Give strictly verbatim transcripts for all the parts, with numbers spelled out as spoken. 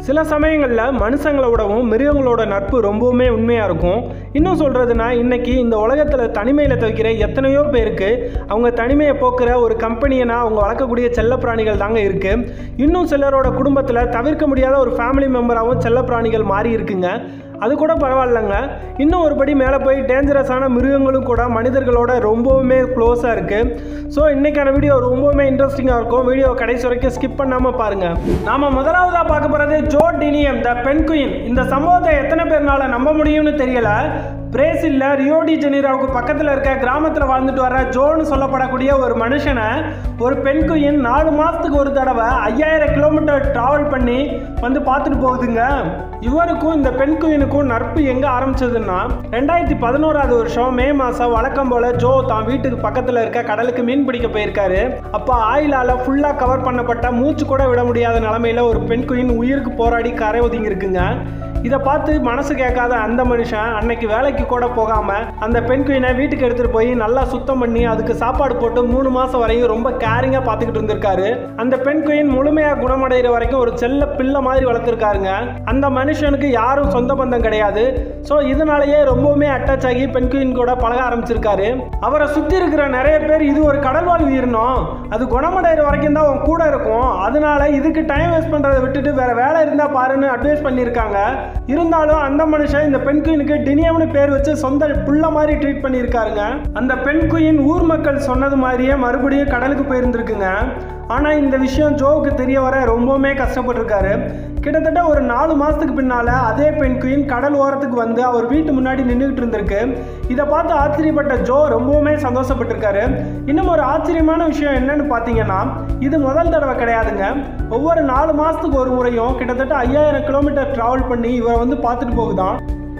சில சமயங்களில் மனுஷங்களோடவும் மிருகங்களோட நட்பு ரொம்பவுமே உண்மையாக இருக்கும். இன்னும் சொல்கிறதுனா, இன்றைக்கி இந்த உலகத்தில் தனிமையில் தவிக்கிற எத்தனையோ பேருக்கு அவங்க தனிமையை போக்குற ஒரு கம்பெனினா அவங்க வளர்க்கக்கூடிய செல்லப்பிராணிகள் தாங்க இருக்குது. இன்னும் சிலரோட குடும்பத்தில் தவிர்க்க முடியாத ஒரு ஃபேமிலி மெம்பராகவும் செல்லப்பிராணிகள் மாறி இருக்குங்க. அது கூட பரவாயில்லைங்க. இன்னும் ஒரு படி மேலே போய் டேஞ்சரஸான மிருகங்களும் கூட மனிதர்களோட ரொம்பவுமே க்ளோஸாக இருக்குது. ஸோ இன்றைக்கான வீடியோ ரொம்பவுமே இன்ட்ரெஸ்டிங்காக இருக்கும். வீடியோ கடைசி வரைக்கும் ஸ்கிப் பண்ணாமல் பாருங்கள். நாம் முதலாவதாக பார்க்க போகிறது ஜோ டினியம் த பென்குயின். இந்த சம்பவத்தை எத்தனை பேர்னால நம்ப முடியும்னு தெரியலை. பிரேசில்ல ரியோ டி ஜெனீரோவுக்கு பக்கத்தில் இருக்க கிராமத்தில் வாழ்ந்துட்டு வர ஜோன்னு சொல்லப்படக்கூடிய ஒரு மனுஷனை ஒரு பென்குயின் நாலு மாதத்துக்கு ஒரு தடவை ஐயாயிரம் கிலோமீட்டர் ட்ராவல் பண்ணி வந்து பார்த்துட்டு போகுதுங்க. இவருக்கும் இந்த பென்குயினுக்கும் நட்பு எங்கே ஆரம்பிச்சதுன்னா, ரெண்டாயிரத்தி பதினோராவது வருஷம் மே மாதம் வழக்கம் போல் ஜோ தான் வீட்டுக்கு பக்கத்தில் இருக்க கடலுக்கு மீன் பிடிக்க போயிருக்காரு. அப்போ ஆயிலால் ஃபுல்லாக கவர் பண்ணப்பட்ட மூச்சு கூட விட முடியாத நிலமையில ஒரு பென்குயின் உயிருக்கு போராடி கரை ஒதுங்கி இருக்குங்க. இதை பார்த்து மனசு கேட்காத அந்த மனுஷன் அன்னைக்கு வேலைக்கு கூட போகாமல் அந்த பென்குயினை வீட்டுக்கு எடுத்துகிட்டு போய் நல்லா சுத்தம் பண்ணி அதுக்கு சாப்பாடு போட்டு மூணு மாதம் வரையும் ரொம்ப கேரிங்காக பார்த்துக்கிட்டு இருந்திருக்காரு. அந்த பென்குயின் முழுமையாக குணமடைகிற வரைக்கும் ஒரு செல்ல பிள்ளை மாதிரி வளர்த்துருக்காருங்க. அந்த மனுஷனுக்கு யாரும் சொந்த பந்தம் கிடையாது. ஸோ இதனாலேயே ரொம்பவுமே அட்டாச் ஆகி பென்குயின் கூட பழக ஆரம்பிச்சிருக்காரு. அவரை சுற்றி இருக்கிற நிறைய பேர் இது ஒரு கடல்வாழ் உயிரினம், அது குணமடைகிற வரைக்கும் தான் அவன் கூட இருக்கும், அதனால இதுக்கு டைம் வேஸ்ட் பண்ணுறதை விட்டுட்டு வேற வேலை இருந்தால் பாருன்னு அட்வைஸ் பண்ணியிருக்காங்க. இருந்தாலும் அந்த மனுஷன் இந்த பென்குயினுக்கு டினியம்னு பேர் வச்சு சொந்த புள்ள மாதிரி ட்ரீட் பண்ணியிருக்காருங்க. அந்த பென்குயின் ஊர் மக்கள் சொன்னது மாதிரியே மறுபடியும் கடலுக்கு போயிருந்துருக்குங்க. ஆனால் இந்த விஷயம் ஜோவுக்கு தெரிய வர ரொம்பவுமே கஷ்டப்பட்டிருக்காரு. கிட்டத்தட்ட ஒரு நாலு மாதத்துக்கு பின்னால் அதே பென்குயின் கடல் ஓரத்துக்கு வந்து அவர் வீட்டு முன்னாடி நின்றுக்கிட்டு இருந்திருக்கு. இதை பார்த்து ஆச்சரியப்பட்ட ஜோ ரொம்பவுமே சந்தோஷப்பட்டிருக்காரு. இன்னும் ஒரு ஆச்சரியமான விஷயம் என்னன்னு பார்த்தீங்கன்னா, இது முதல் தடவை கிடையாதுங்க. ஒவ்வொரு நாலு மாதத்துக்கு ஒரு முறையும் கிட்டத்தட்ட ஐயாயிரம் கிலோமீட்டர் ட்ராவல் பண்ணி இவரை வந்து பார்த்துட்டு போகுதான்.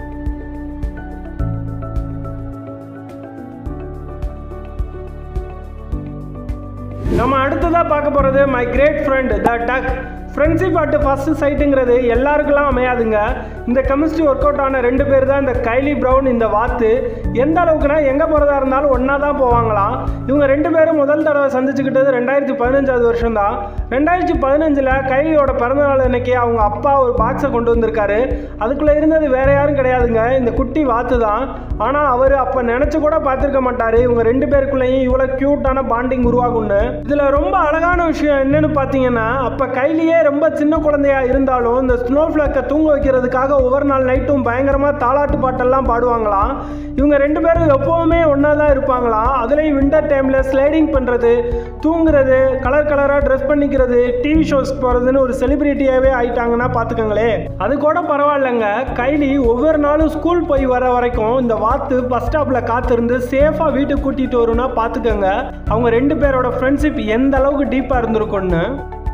நம்ம அடுத்ததாக பார்க்க போகிறது my great friend the duck. Friendship at first சைட்டுங்கிறது எல்லாருக்கெல்லாம் அமையாதுங்க. இந்த கெமிஸ்ட்ரி ஒர்க் அவுட் ஆன ரெண்டு பேர் தான் இந்த கைலி ப்ரவுன் இந்த வாத்து. எந்த அளவுக்குனா எங்கே போகிறதா இருந்தாலும் ஒன்றா தான் போவாங்களாம். இவங்க ரெண்டு பேரும் முதல் தடவை சந்திச்சுக்கிட்டது ரெண்டாயிரத்தி பதினஞ்சாவது வருஷம் தான். ரெண்டாயிரத்தி பதினஞ்சில் கைலியோட பிறந்தநாள் அன்னைக்கு அவங்க அப்பா ஒரு பாக்ஸை கொண்டு வந்திருக்காரு. அதுக்குள்ளே இருந்தது வேற யாரும் கிடையாதுங்க, இந்த குட்டி வாத்து தான். ஆனால் அவர் அப்போ நினச்சி கூட பார்த்துருக்க மாட்டார் இவங்க ரெண்டு பேருக்குள்ளேயும் இவ்வளோ க்யூட்டான பாண்டிங் உருவாகும்னு. இதில் ரொம்ப அழகான விஷயம் என்னன்னு பார்த்தீங்கன்னா, அப்போ கைலியே ரொம்ப சின்ன குழந்தையா இருந்தாலும் இந்த ஸ்னோ ஃபிளாக்கை தூங்க வைக்கிறதுக்காக ஒவ்வொரு நாள் நைட்டும் பயங்கரமாக தாலாட்டு பாட்டெல்லாம் பாடுவாங்களாம். இவங்க ரெண்டு பேரும் எப்போவுமே ஒன்றா தான் இருப்பாங்களாம். அதுலேயும் வின்டர் டைமில் ஸ்லைடிங் பண்ணுறது, தூங்குறது, கலர் கலராக ட்ரெஸ் பண்ணிக்கிறது, டிவி ஷோஸ்க்கு போகிறதுன்னு ஒரு செலிபிரிட்டியாகவே ஆயிட்டாங்கன்னா பார்த்துக்கோங்களே. அது கூட பரவாயில்லைங்க. கைலி ஒவ்வொரு நாளும் ஸ்கூல் போய் வர வரைக்கும் இந்த வாத்து பஸ் ஸ்டாப்பில் காத்திருந்து சேஃபாக வீட்டுக்கு கூட்டிகிட்டு வரும்னா பார்த்துக்கோங்க அவங்க ரெண்டு பேரோட ஃப்ரெண்ட்ஷிப் எந்த அளவுக்கு டீப்பாக இருந்திருக்கும்னு.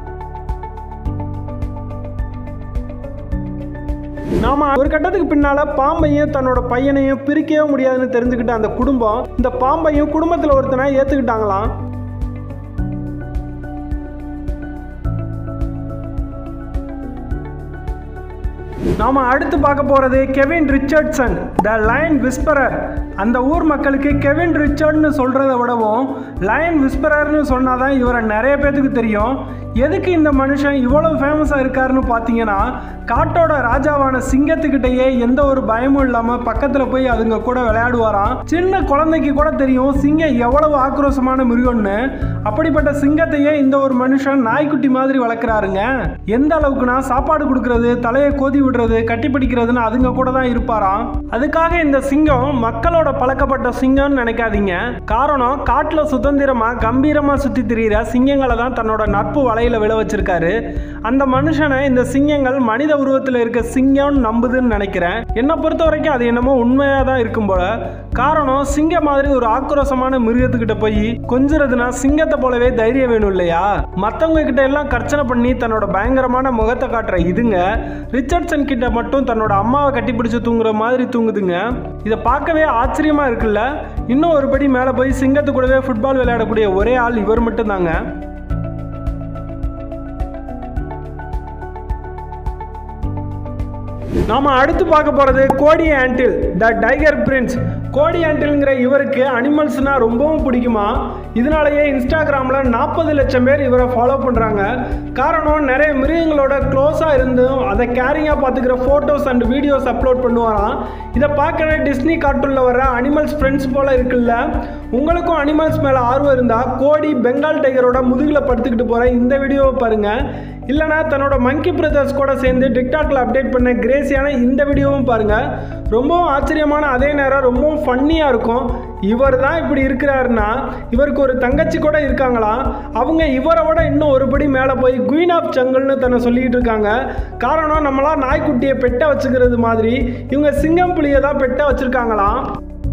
நாம ஒரு கட்டத்துக்கு பின்னால பாம்பையும் தன்னோட பையனையும் பிரிக்கவே முடியாதுன்னு தெரிஞ்சுக்கிட்ட அந்த குடும்பம் இந்த பாம்பையும் குடும்பத்தில் ஒருத்தனை ஏத்துக்கிட்டாங்களாம். நாம அடுத்து பார்க்க போறது Kevin Richardson the lion whisperer. அந்த ஊர் மக்களுக்கு கெவின் ரிச்சர்ட்னு சொல்றதை விடவும் லயன் விஸ்பரர்னு சொன்னாதான் இவரை நிறைய பேத்துக்கு தெரியும். எதுக்கு இந்த மனுஷன் இவ்வளவு ஃபேமஸாக இருக்காருன்னு பார்த்தீங்கன்னா, காட்டோட ராஜாவான சிங்கத்துக்கிட்டேயே எந்த ஒரு பயமும் இல்லாமல் பக்கத்தில் போய் அதுங்க கூட விளையாடுவாராம். சின்ன குழந்தைக்கு கூட தெரியும் சிங்கம் எவ்வளவு ஆக்ரோஷமான மிருகம்னு. அப்படிப்பட்ட சிங்கத்தையே இந்த ஒரு மனுஷன் நாய்க்குட்டி மாதிரி வளர்க்குறாருங்க. எந்த அளவுக்குனா சாப்பாடு கொடுக்கறது, தலையை கோதி விடுறது, கட்டி பிடிக்கிறதுன்னு அதுங்க கூட தான் இருப்பாராம். அதுக்காக இந்த சிங்கம் மக்களோட பழக்கப்பட்ட சிங்கம்னு நினைக்காதீங்க. காரணம், காட்டில் சுதந்திரமாக கம்பீரமாக சுற்றி திரிகிற சிங்கங்களை தான் தன்னோட நட்பு வலையில விழ வச்சிருக்காரு. அந்த மனுஷனை இந்த சிங்கங்கள் மனித உருவத்தில் இருக்க சிங்கம்னு நம்புதுன்னு நினைக்கிறேன். என்னை பொறுத்த வரைக்கும் அது என்னமோ உண்மையாக தான் இருக்கும் போல. காரணம், சிங்கம் மாதிரி ஒரு ஆக்ரோஷமான மிருகத்துக்கிட்ட போய் கொஞ்சிறதுனா சிங்கத்தை போலவே தைரியம் வேணும் இல்லையா? மற்றவங்க கிட்ட எல்லாம் கர்ச்சனை பண்ணி தன்னோட பயங்கரமான முகத்தை காட்டுற இதுங்க ரிச்சர்ட்சன் கிட்ட மட்டும் தன்னோட அம்மாவை கட்டிப்பிடிச்சு தூங்குற மாதிரி தூங்குதுங்க. இதை பார்க்கவே ஆச்சரியமா இருக்குல்ல. இன்னும் ஒரு படி மேலே போய் சிங்கத்து கூடவே ஃபுட்பால் விளையாடக்கூடிய ஒரே ஆள் இவர் மட்டும்தாங்க. நாம அடுத்து பார்க்க போறது கோடி ஆண்டில் த டைகர் பிரின்ஸ். கோடி ஆண்டில்ங்கிற இவருக்கு அனிமல்ஸ்னா ரொம்பவும் பிடிக்குமா. இதனாலேயே இன்ஸ்டாகிராமில் நாற்பது லட்சம் பேர் இவரை ஃபாலோ பண்ணுறாங்க. காரணம் நிறைய மிருகங்களோட க்ளோஸாக இருந்தும் அதை கேரிங்காக பார்த்துக்கிற ஃபோட்டோஸ் அண்ட் வீடியோஸ் அப்லோட் பண்ணுவாராம். இதை பார்க்குற டிஸ்னி கார்ட்டூனில் வர அனிமல்ஸ் ஃப்ரெண்ட்ஸ் போல் இருக்குல்ல. உங்களுக்கும் அனிமல்ஸ் மேலே ஆர்வம் இருந்தால் கோடி பெங்கால் டைகரோட முதுகில் படுத்துக்கிட்டு போகிற இந்த வீடியோவை பாருங்கள். இல்லைனா தன்னோட மங்கி பிரதர்ஸ் கூட சேர்ந்து டிக்டாக்ல அப்டேட் பண்ண கிரேசியான இந்த வீடியோவும் பாருங்கள். ரொம்பவும் ஆச்சரியமான அதே நேரம் ரொம்பவும் ஃபன்னியாக இருக்கும். இவர் தான் இப்படி இருக்கிறாருன்னா இவருக்கு ஒரு தங்கச்சி கூட இருக்காங்களாம். அவங்க இவரோட இன்னும் ஒருபடி மேலே போய் குயின் ஆஃப் ஜங்கல்னு தன்னை சொல்லிக்கிட்டு இருக்காங்க. காரணம் நம்மளாம் நாய்க்குட்டியை பெட்டை வச்சுக்கிறது மாதிரி இவங்க சிங்கம் புலியை தான் பெட்டை வச்சுருக்காங்களாம்.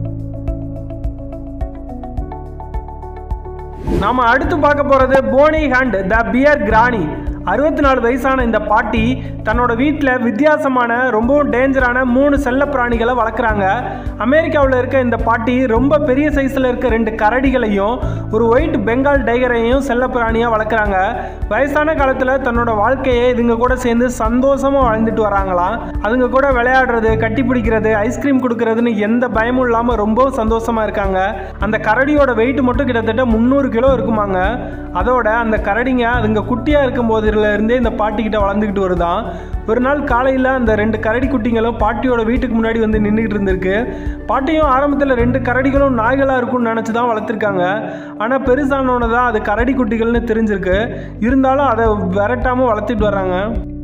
நாம் அடுத்து பார்க்க போகிறது Bonnie Hunt the bear granny. அறுபத்தி நாலு வயசான இந்த பாட்டி தன்னோட வீட்டில் வித்தியாசமான ரொம்பவும் டேஞ்சரான மூணு செல்ல பிராணிகளை வளர்க்குறாங்க. அமெரிக்காவில் இருக்க இந்த பாட்டி ரொம்ப பெரிய சைஸில் இருக்க ரெண்டு கரடிகளையும் ஒரு ஒயிட் பெங்கால் டைகரையும் செல்ல பிராணியாக வளர்க்குறாங்க. வயசான காலத்தில் தன்னோட வாழ்க்கையை இதுங்க கூட சேர்ந்து சந்தோஷமாக வாழ்ந்துட்டு வராங்களாம். அதுங்க கூட விளையாடுறது, கட்டி பிடிக்கிறது, ஐஸ்கிரீம் கொடுக்கறதுன்னு எந்த பயமும் இல்லாமல் ரொம்பவும் சந்தோஷமாக இருக்காங்க. அந்த கரடியோட வெயிட் மட்டும் கிட்டத்தட்ட முந்நூறு கிலோ இருக்குமாங்க. அதோட அந்த கரடிங்க அதுங்க குட்டியாக இருக்கும் போது இருந்தே இந்த பாட்டிக்கிட்ட வளர்ந்துக்கிட்டு வருதான். ஒரு நாள் காலையில் அந்த ரெண்டு கரடி குட்டிங்களும் பாட்டியோட வீட்டுக்கு முன்னாடி வந்து நின்றுக்கிட்டு இருந்திருக்கு. பாட்டியும் ஆரம்பத்தில் ரெண்டு கரடிகளும் நாய்களாக இருக்கும்னு நினச்சி தான் வளர்த்துருக்காங்க. ஆனால் பெருசானோன்னு தான் அது கரடி குட்டிகள்னு தெரிஞ்சிருக்கு. இருந்தாலும் அதை விரட்டாமல் வளர்த்துட்டு வர்றாங்க.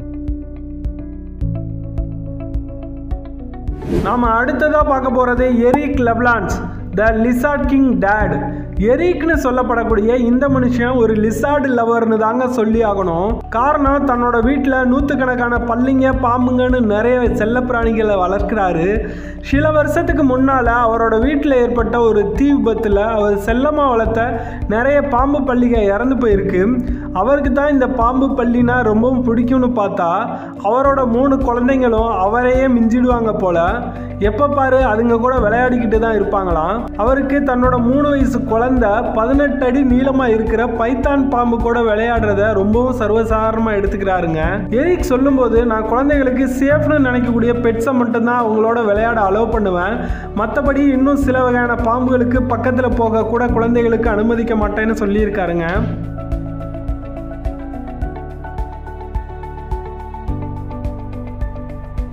நாம் அடுத்ததாக பார்க்க போகிறது Eric Leblanc the lizard king date. எரிக்னு சொல்லப்படக்கூடிய இந்த மனுஷன் ஒரு லிசார்டு லவர்னு தாங்க சொல்லி ஆகணும். காரணம் தன்னோட வீட்டில் நூற்றுக்கணக்கான பல்லிங்க, பாம்புங்கன்னு நிறைய செல்ல பிராணிகளை வளர்க்கிறாரு. சில வருஷத்துக்கு முன்னால் அவரோட வீட்டில் ஏற்பட்ட ஒரு தீ விபத்தில் அவர் செல்லமாக வளர்த்த நிறைய பாம்பு பல்லிங்க இறந்து போயிருக்கு. அவருக்கு தான் இந்த பாம்பு பல்லினா ரொம்பவும் பிடிக்கும்னு பார்த்தா அவரோட மூணு குழந்தைங்களும் அவரையே மிஞ்சிடுவாங்க போல. எப்போ பாரு அதுங்க கூட விளையாடிக்கிட்டு தான் இருப்பாங்களாம். அவருக்கு தன்னோட மூணு வயசு குழந்தை பதினெட்டு அடி நீளமாக இருக்கிற பைத்தான் பாம்பு கூட விளையாடுறத ரொம்பவும் சர்வசாதாரணமாக எடுத்துக்கிறாருங்க. எரிக் சொல்லும்போது, நான் குழந்தைகளுக்கு சேஃப்னு நினைக்கக்கூடிய பெட்ஸை மட்டும்தான் அவங்களோட விளையாட அலோவ் பண்ணுவேன். மற்றபடி இன்னும் சில வகையான பாம்புகளுக்கு பக்கத்தில் போக கூட குழந்தைகளுக்கு அனுமதிக்க மாட்டேன்னு சொல்லியிருக்காருங்க.